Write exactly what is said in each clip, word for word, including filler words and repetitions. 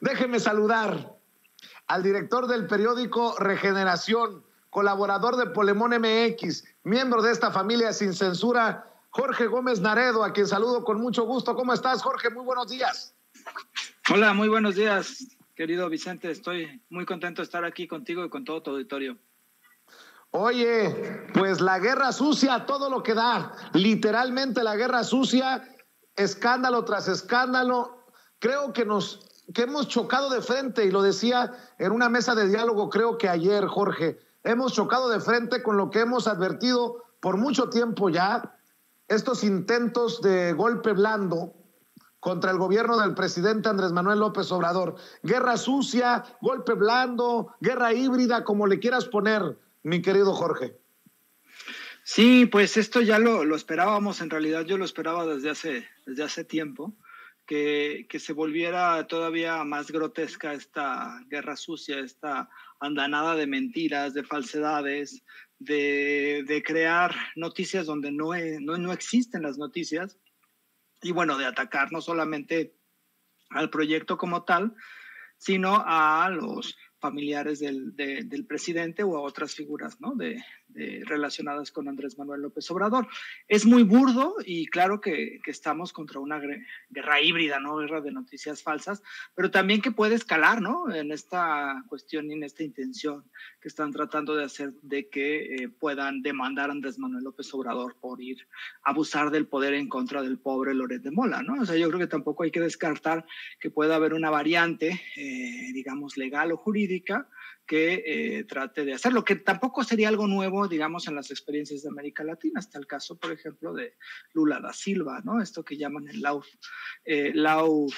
Déjeme saludar al director del periódico Regeneración, colaborador de Polemón M X, miembro de esta familia sin censura, Jorge Gómez Naredo, a quien saludo con mucho gusto. ¿Cómo estás, Jorge? Muy buenos días. Hola, muy buenos días, querido Vicente. Estoy muy contento de estar aquí contigo y con todo tu auditorio. Oye, pues la guerra sucia, todo lo que da, literalmente la guerra sucia, escándalo tras escándalo. Creo que nos que hemos chocado de frente, y lo decía en una mesa de diálogo, creo que ayer, Jorge, hemos chocado de frente con lo que hemos advertido por mucho tiempo ya, estos intentos de golpe blando contra el gobierno del presidente Andrés Manuel López Obrador. Guerra sucia, golpe blando, guerra híbrida, como le quieras poner, mi querido Jorge. Sí, pues esto ya lo, lo esperábamos, en realidad yo lo esperaba desde hace, desde hace tiempo, que, que se volviera todavía más grotesca esta guerra sucia, esta andanada de mentiras, de falsedades, de, de crear noticias donde no, no, no existen las noticias, y bueno, de atacar no solamente al proyecto como tal, sino a los familiares del, de, del presidente o a otras figuras, ¿no? de, de, relacionadas con Andrés Manuel López Obrador. Es muy burdo y claro que, que estamos contra una guerra híbrida, ¿no? Guerra de noticias falsas, pero también que puede escalar, ¿no? En esta cuestión y en esta intención que están tratando de hacer de que eh, puedan demandar a Andrés Manuel López Obrador por ir a abusar del poder en contra del pobre Loret de Mola, ¿no? O sea, yo creo que tampoco hay que descartar que pueda haber una variante, eh, digamos, legal o jurídica que eh, trate de hacerlo, que tampoco sería algo nuevo, digamos, en las experiencias de América Latina. Está el caso, por ejemplo, de Lula da Silva, ¿no? Esto que llaman el Lauf, eh, Lauf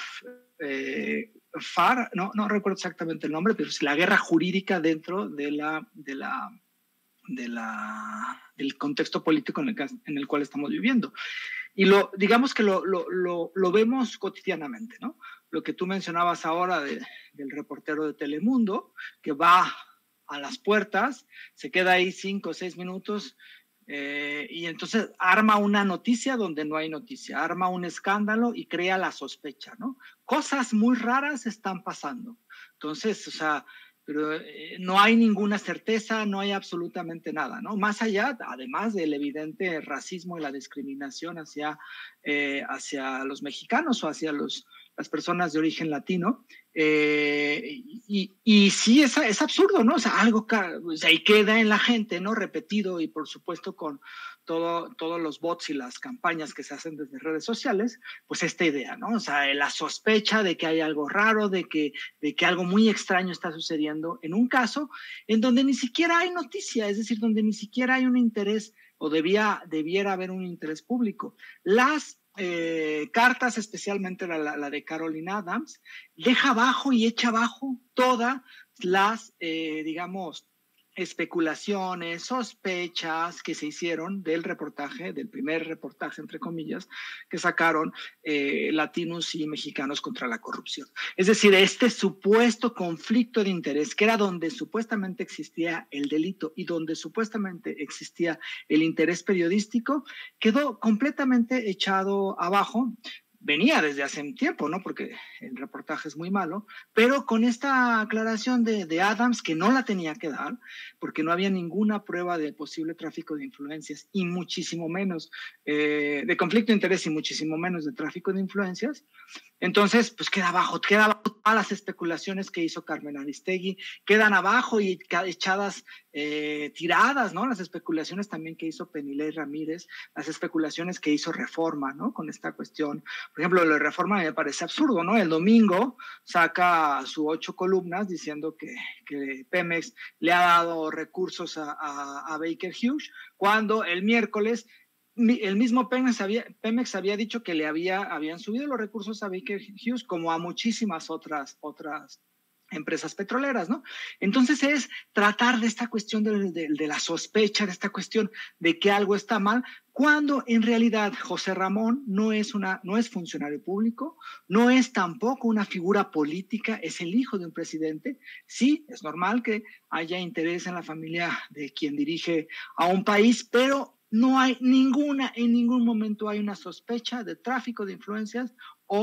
eh, Far, no, no recuerdo exactamente el nombre, pero es la guerra jurídica dentro de la, de la, de la, del contexto político en el, en el cual estamos viviendo. Y lo, digamos que lo, lo, lo, lo vemos cotidianamente, ¿no? Lo que tú mencionabas ahora de, del reportero de Telemundo, que va a las puertas, se queda ahí cinco o seis minutos eh, y entonces arma una noticia donde no hay noticia, arma un escándalo y crea la sospecha, ¿no? Cosas muy raras están pasando. Entonces, o sea, pero eh, no hay ninguna certeza, no hay absolutamente nada, ¿no? Más allá, además del evidente racismo y la discriminación hacia, eh, hacia los mexicanos o hacia los, las personas de origen latino, eh, y, y sí, es, es absurdo, ¿no? O sea, algo o sea, y queda en la gente, ¿no? Repetido y por supuesto con todo, todos los bots y las campañas que se hacen desde redes sociales, pues esta idea, ¿no? O sea, la sospecha de que hay algo raro, de que, de que algo muy extraño está sucediendo en un caso en donde ni siquiera hay noticia, es decir, donde ni siquiera hay un interés o debía, debiera haber un interés público. Las eh, cartas, especialmente la, la, la de Carolina Adams, deja abajo y echa abajo todas las, eh, digamos, especulaciones, sospechas que se hicieron del reportaje, del primer reportaje, entre comillas, que sacaron eh, latinos y mexicanos contra la corrupción. Es decir, este supuesto conflicto de interés, que era donde supuestamente existía el delito y donde supuestamente existía el interés periodístico, quedó completamente echado abajo. Venía desde hace un tiempo, ¿no? Porque el reportaje es muy malo, pero con esta aclaración de, de Adams, que no la tenía que dar, porque no había ninguna prueba de posible tráfico de influencias y muchísimo menos eh, de conflicto de interés y muchísimo menos de tráfico de influencias, entonces, pues queda abajo, queda abajo todas las especulaciones que hizo Carmen Aristegui, quedan abajo y echadas, eh, tiradas, ¿no? Las especulaciones también que hizo Penilei Ramírez, las especulaciones que hizo Reforma, ¿no? Con esta cuestión. Por ejemplo, lo de Reforma me parece absurdo, ¿no? El domingo saca sus ocho columnas diciendo que, que Pemex le ha dado recursos a, a, a Baker Hughes, cuando el miércoles el mismo Pemex había, Pemex había dicho que le había, habían subido los recursos a Baker Hughes como a muchísimas otras, otras empresas petroleras, ¿no? Entonces es tratar de esta cuestión de, de, de la sospecha, de esta cuestión de que algo está mal, cuando en realidad José Ramón no es, una, no es funcionario público, no es tampoco una figura política, es el hijo de un presidente. Sí, es normal que haya interés en la familia de quien dirige a un país, pero no hay ninguna, en ningún momento hay una sospecha de tráfico de influencias o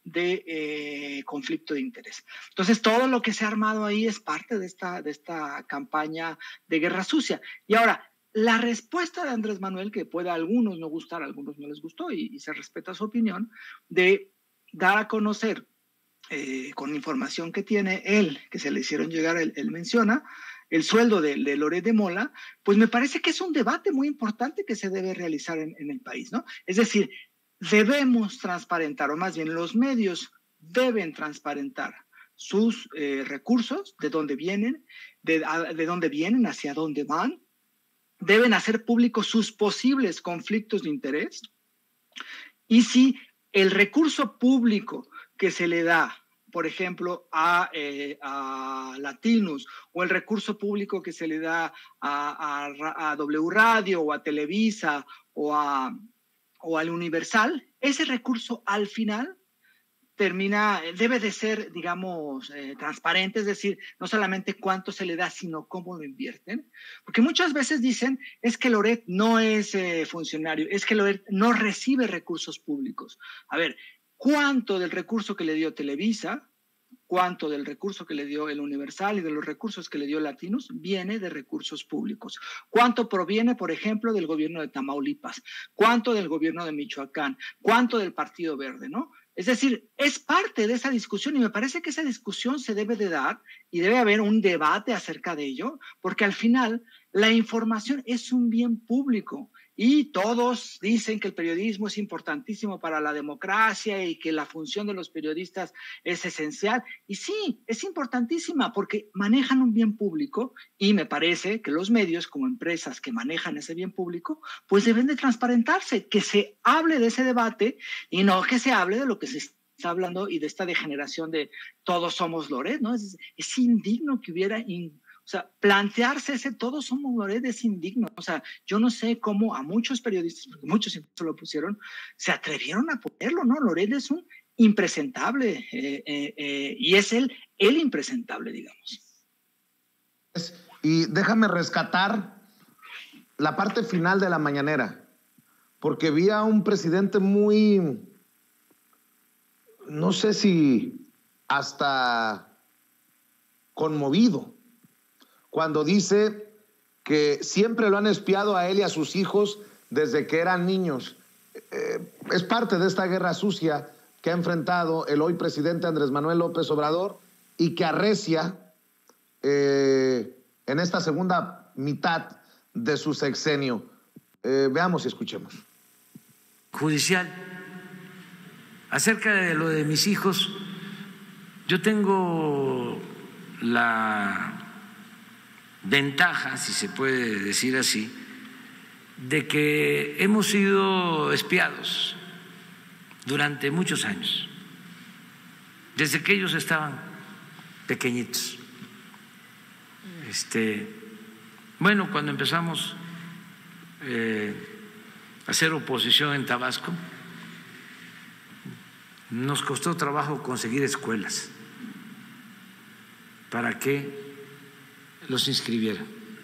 de eh, conflicto de interés. Entonces, todo lo que se ha armado ahí es parte de esta, de esta campaña de guerra sucia. Y ahora, la respuesta de Andrés Manuel, que puede a algunos no gustar, a algunos no les gustó y, y se respeta su opinión, de dar a conocer eh, con información que tiene él, que se le hicieron llegar, él, él menciona, el sueldo de, de Loret de Mola, pues me parece que es un debate muy importante que se debe realizar en, en el país, ¿no? Es decir, debemos transparentar, o más bien los medios deben transparentar sus eh, recursos, de dónde vienen, de, a, de dónde vienen, hacia dónde van, deben hacer públicos sus posibles conflictos de interés, y si el recurso público que se le da, por ejemplo, a, eh, a Latinos, o el recurso público que se le da a, a, a W Radio, o a Televisa, o, a, o al Universal, ese recurso al final termina, debe de ser, digamos, eh, transparente, es decir, no solamente cuánto se le da, sino cómo lo invierten. Porque muchas veces dicen, es que Loret no es eh, funcionario, es que Loret no recibe recursos públicos. A ver, ¿cuánto del recurso que le dio Televisa, cuánto del recurso que le dio el Universal y de los recursos que le dio Latinos viene de recursos públicos? ¿Cuánto proviene, por ejemplo, del gobierno de Tamaulipas? ¿Cuánto del gobierno de Michoacán? ¿Cuánto del Partido Verde, no? Es decir, es parte de esa discusión y me parece que esa discusión se debe de dar y debe haber un debate acerca de ello, porque al final la información es un bien público y todos dicen que el periodismo es importantísimo para la democracia y que la función de los periodistas es esencial. Y sí, es importantísima porque manejan un bien público y me parece que los medios como empresas que manejan ese bien público, pues deben de transparentarse, que se hable de ese debate y no que se hable de lo que se está hablando y de esta degeneración de todos somos Loret, ¿no? Es, es indigno que hubiera... In, O sea, plantearse ese todos somos Loret es indigno. O sea, yo no sé cómo a muchos periodistas, porque muchos incluso lo pusieron, se atrevieron a ponerlo, ¿no? Loret es un impresentable eh, eh, eh, y es él el impresentable, digamos. Y déjame rescatar la parte final de la mañanera, porque vi a un presidente muy, no sé si hasta conmovido, cuando dice que siempre lo han espiado a él y a sus hijos desde que eran niños. Eh, es parte de esta guerra sucia que ha enfrentado el hoy presidente Andrés Manuel López Obrador y que arrecia eh, en esta segunda mitad de su sexenio. Eh, veamos y escuchemos. Judicial. Acerca de lo de mis hijos, yo tengo la ventaja, si se puede decir así, de que hemos sido espiados durante muchos años, desde que ellos estaban pequeñitos. Este, bueno, cuando empezamos eh, a hacer oposición en Tabasco, nos costó trabajo conseguir escuelas para que los inscribieran.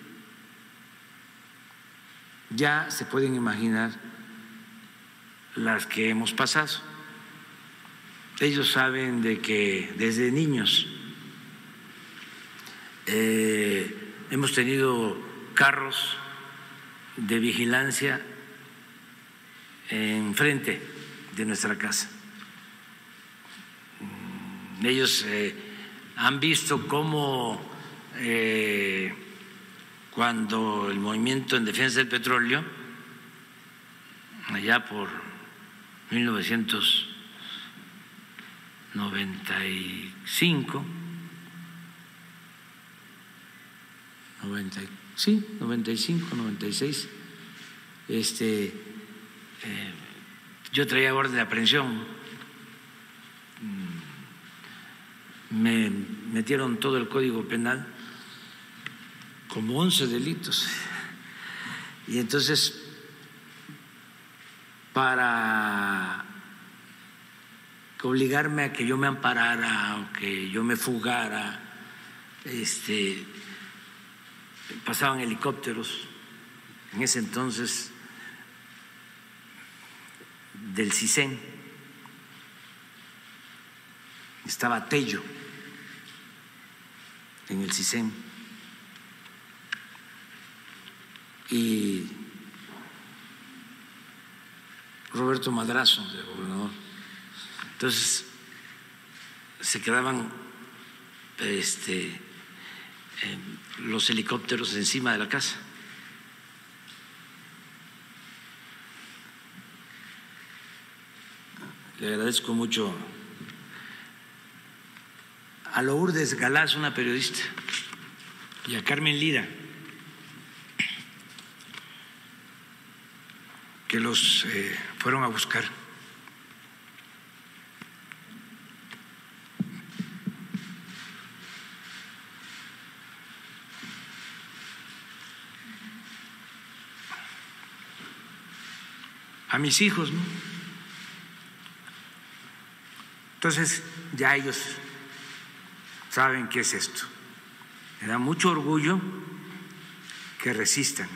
Ya se pueden imaginar las que hemos pasado. Ellos saben de que desde niños eh, hemos tenido carros de vigilancia enfrente de nuestra casa. Ellos eh, han visto cómo Eh, cuando el movimiento en defensa del petróleo, allá por mil novecientos noventa y cinco, noventa, sí, noventa y cinco, noventa y seis, este, eh, yo traía orden de aprehensión, me metieron todo el Código Penal, como once delitos. Y entonces, para obligarme a que yo me amparara o que yo me fugara, este, pasaban helicópteros, en ese entonces del CISEN, estaba Tello en el CISEN y Roberto Madrazo, de gobernador. Entonces se quedaban este, eh, los helicópteros encima de la casa. Le agradezco mucho a Lourdes Galaz, una periodista, y a Carmen Lira, que los eh, fueron a buscar. A mis hijos, ¿no? Entonces, ya ellos saben qué es esto. Me da mucho orgullo que resistan.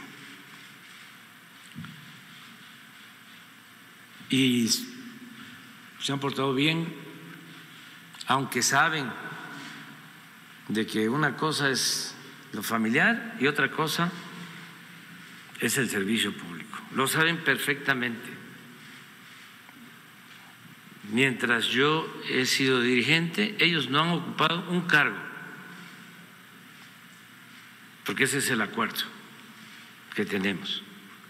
Y se han portado bien, aunque saben de que una cosa es lo familiar y otra cosa es el servicio público. Lo saben perfectamente. Mientras yo he sido dirigente, ellos no han ocupado un cargo, porque ese es el acuerdo que tenemos.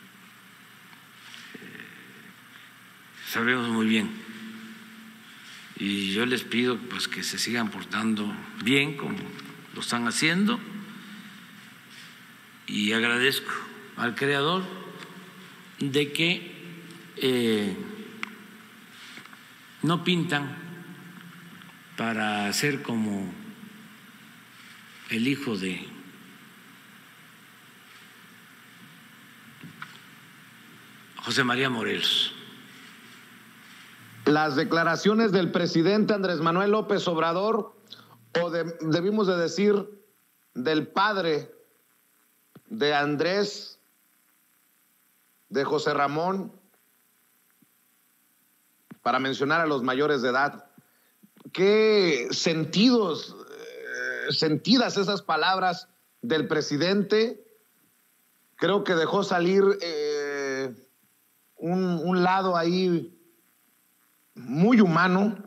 Eh, sabemos muy bien, y yo les pido pues que se sigan portando bien como lo están haciendo, y agradezco al Creador de que eh, no pintan para ser como el hijo de José María Morelos. Las declaraciones del presidente Andrés Manuel López Obrador, o de, debimos de decir del padre de Andrés, de José Ramón, para mencionar a los mayores de edad. Qué sentidos, eh, sentidas esas palabras del presidente. Creo que dejó salir eh, un, un lado ahí muy humano,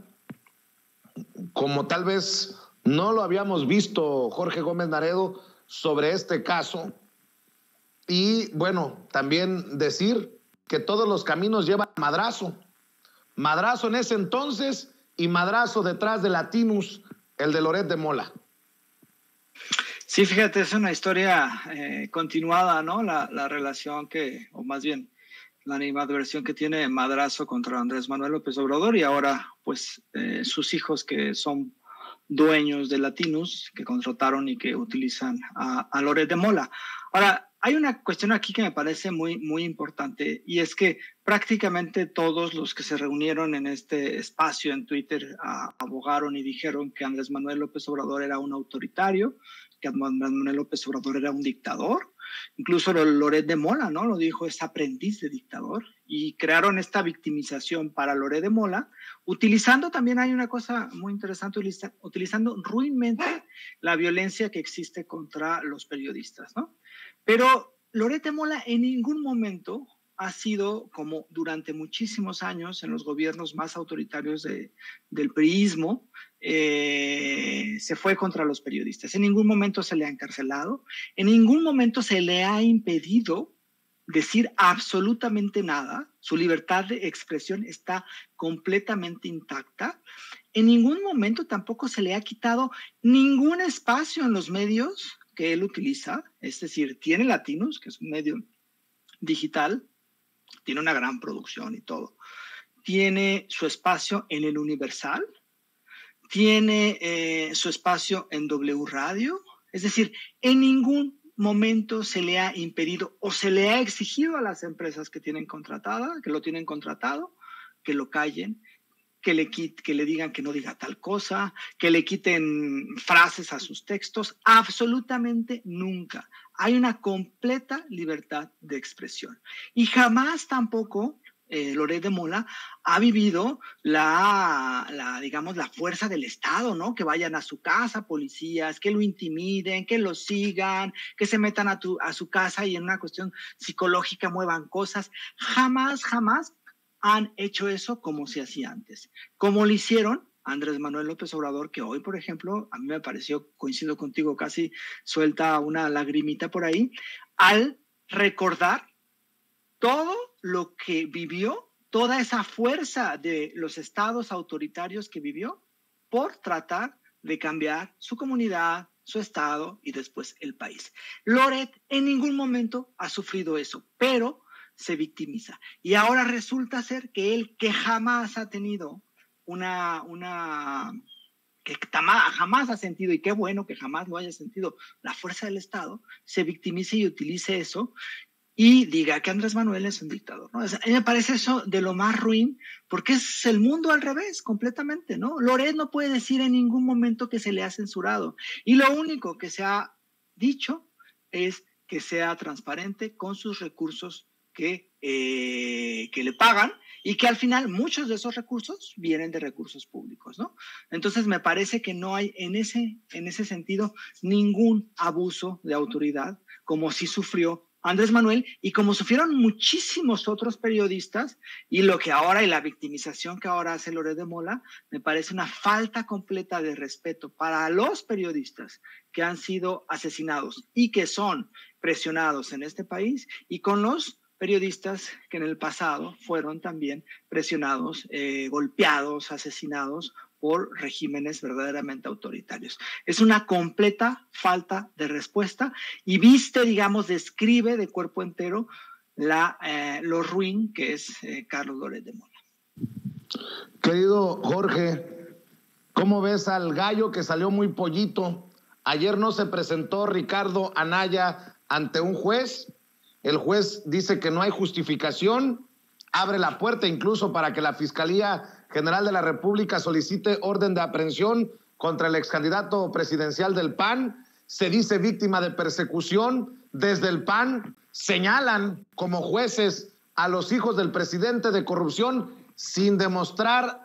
como tal vez no lo habíamos visto Jorge Gómez Naredo sobre este caso. Y bueno, también decir que todos los caminos llevan a Madrazo. Madrazo en ese entonces y Madrazo detrás de Latinus, el de Loret de Mola. Sí, fíjate, es una historia eh, continuada, ¿no? La, la relación que, o más bien, la animadversión que tiene Madrazo contra Andrés Manuel López Obrador, y ahora, pues, eh, sus hijos que son dueños de Latinus, que contrataron y que utilizan a, a Loret de Mola. Ahora, hay una cuestión aquí que me parece muy, muy importante, y es que prácticamente todos los que se reunieron en este espacio en Twitter a, abogaron y dijeron que Andrés Manuel López Obrador era un autoritario, que Andrés Manuel López Obrador era un dictador. Incluso Loret de Mola, ¿no? Lo dijo, es aprendiz de dictador, y crearon esta victimización para Loret de Mola, utilizando también, hay una cosa muy interesante, utilizando ruinmente la violencia que existe contra los periodistas, ¿no? Pero Loret de Mola en ningún momento ha sido, como durante muchísimos años en los gobiernos más autoritarios de, del priismo, eh, se fue contra los periodistas. En ningún momento se le ha encarcelado, en ningún momento se le ha impedido decir absolutamente nada. Su libertad de expresión está completamente intacta. En ningún momento tampoco se le ha quitado ningún espacio en los medios que él utiliza, es decir, tiene Latinus, que es un medio digital, tiene una gran producción y todo, tiene su espacio en el Universal, tiene eh, su espacio en W Radio, es decir, en ningún momento se le ha impedido o se le ha exigido a las empresas que tienen contratada, que lo tienen contratado, que lo callen, que le, que le digan que no diga tal cosa, que le quiten frases a sus textos. Absolutamente nunca. Hay una completa libertad de expresión. Y jamás tampoco eh, Loret de Mola ha vivido la, la, digamos, la fuerza del Estado, ¿no? Que vayan a su casa policías, que lo intimiden, que lo sigan, que se metan a, tu, a su casa y en una cuestión psicológica muevan cosas. Jamás, jamás han hecho eso como se hacía antes. Como lo hicieron Andrés Manuel López Obrador, que hoy, por ejemplo, a mí me pareció, coincido contigo, casi suelta una lagrimita por ahí, al recordar todo lo que vivió, toda esa fuerza de los estados autoritarios que vivió por tratar de cambiar su comunidad, su estado y después el país. Loret en ningún momento ha sufrido eso, pero se victimiza. Y ahora resulta ser que él, que jamás ha tenido una, una que jamás ha sentido, y qué bueno que jamás lo haya sentido, la fuerza del Estado, se victimice y utilice eso y diga que Andrés Manuel es un dictador, ¿no? O sea, a mí me parece eso de lo más ruin, porque es el mundo al revés completamente, ¿no? Loret no puede decir en ningún momento que se le ha censurado, y lo único que se ha dicho es que sea transparente con sus recursos que, eh, que le pagan, y que al final muchos de esos recursos vienen de recursos públicos, ¿no? Entonces me parece que no hay en ese, en ese sentido ningún abuso de autoridad, como sí sufrió Andrés Manuel y como sufrieron muchísimos otros periodistas, y lo que ahora y la victimización que ahora hace Loret de Mola me parece una falta completa de respeto para los periodistas que han sido asesinados y que son presionados en este país, y con los periodistas que en el pasado fueron también presionados, eh, golpeados, asesinados por regímenes verdaderamente autoritarios. Es una completa falta de respuesta y viste, digamos, describe de cuerpo entero la, eh, lo ruin que es eh, Carlos Loret de Mola. Querido Jorge, ¿cómo ves al gallo que salió muy pollito? Ayer no se presentó Ricardo Anaya ante un juez. El juez dice que no hay justificación, abre la puerta incluso para que la Fiscalía General de la República solicite orden de aprehensión contra el excandidato presidencial del P A N. Se dice víctima de persecución. Desde el P A N señalan como jueces a los hijos del presidente de corrupción sin demostrar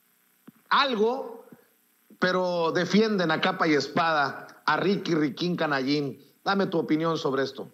algo, pero defienden a capa y espada a Ricky Riquín Canallín. Dame tu opinión sobre esto.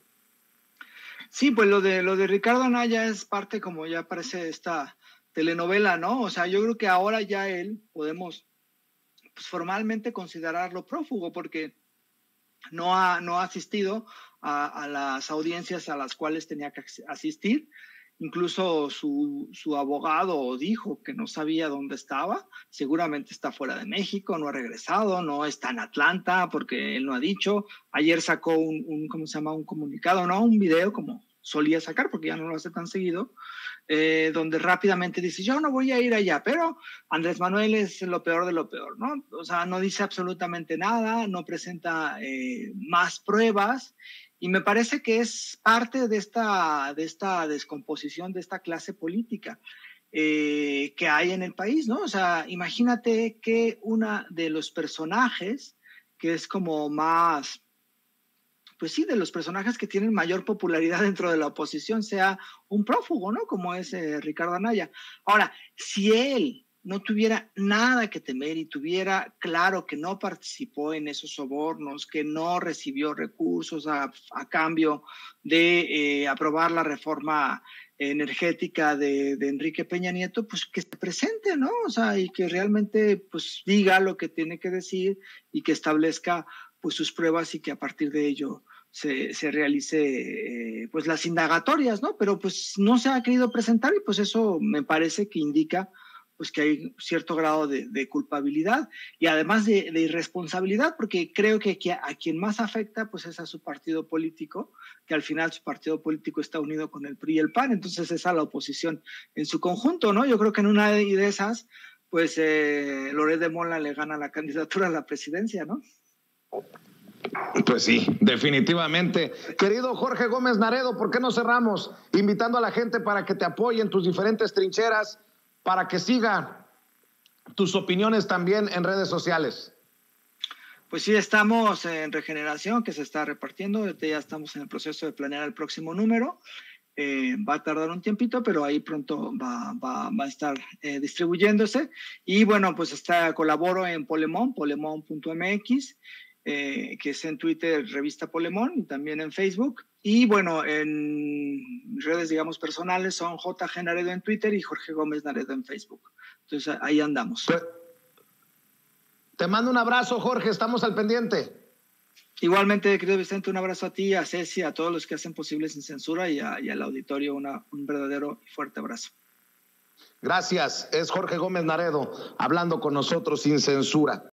Sí, pues lo de lo de Ricardo Anaya es parte, como ya parece, esta telenovela, ¿no? O sea, yo creo que ahora ya él podemos pues, formalmente considerarlo prófugo, porque no ha, no ha asistido a, a las audiencias a las cuales tenía que asistir. Incluso su, su abogado dijo que no sabía dónde estaba. Seguramente está fuera de México, no ha regresado, no está en Atlanta, porque él no ha dicho. Ayer sacó un, un ¿cómo se llama? Un comunicado, ¿no? Un video, como solía sacar, porque ya no lo hace tan seguido, eh, donde rápidamente dice, yo no voy a ir allá, pero Andrés Manuel es lo peor de lo peor, ¿no? O sea, no dice absolutamente nada, no presenta eh, más pruebas, y me parece que es parte de esta, de esta descomposición de esta clase política eh, que hay en el país, ¿no? O sea, imagínate que una de los personajes que es como más, pues sí, de los personajes que tienen mayor popularidad dentro de la oposición sea un prófugo, ¿no? Como es eh, Ricardo Anaya. Ahora, si él no tuviera nada que temer y tuviera claro que no participó en esos sobornos, que no recibió recursos a, a cambio de eh, aprobar la reforma energética de, de Enrique Peña Nieto, pues que se presente, ¿no? O sea, y que realmente pues diga lo que tiene que decir y que establezca pues sus pruebas y que a partir de ello se, se realice eh, pues las indagatorias, ¿no? Pero pues no se ha querido presentar y pues eso me parece que indica pues que hay cierto grado de, de culpabilidad y además de, de irresponsabilidad, porque creo que aquí a, a quien más afecta pues es a su partido político, que al final su partido político está unido con el P R I y el P A N, entonces es a la oposición en su conjunto, ¿no? Yo creo que en una de esas pues eh, Loret de Mola le gana la candidatura a la presidencia, ¿no? Pues sí, definitivamente. Querido Jorge Gómez Naredo, ¿por qué no cerramos invitando a la gente para que te apoye en tus diferentes trincheras, para que siga tus opiniones también en redes sociales? Pues sí, estamos en Regeneración, que se está repartiendo. Ya estamos en el proceso de planear el próximo número. Eh, va a tardar un tiempito, pero ahí pronto va, va, va a estar eh, distribuyéndose. Y bueno, pues está, colaboro en Polemón, polemón punto m x, eh, que es en Twitter, revista Polemón, y también en Facebook. Y bueno, en redes, digamos, personales son J G Naredo en Twitter y Jorge Gómez Naredo en Facebook. Entonces ahí andamos. Te mando un abrazo, Jorge, estamos al pendiente. Igualmente, querido Vicente, un abrazo a ti, a Ceci, a todos los que hacen posible Sin Censura y, a, y al auditorio una, un verdadero y fuerte abrazo. Gracias, es Jorge Gómez Naredo hablando con nosotros sin censura.